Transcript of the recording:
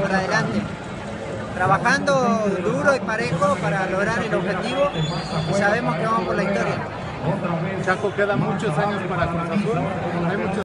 para adelante. Trabajando duro y parejo para lograr el objetivo y sabemos que vamos por la historia. Chaco, quedan muchos años para Cruz Azul. Hay muchos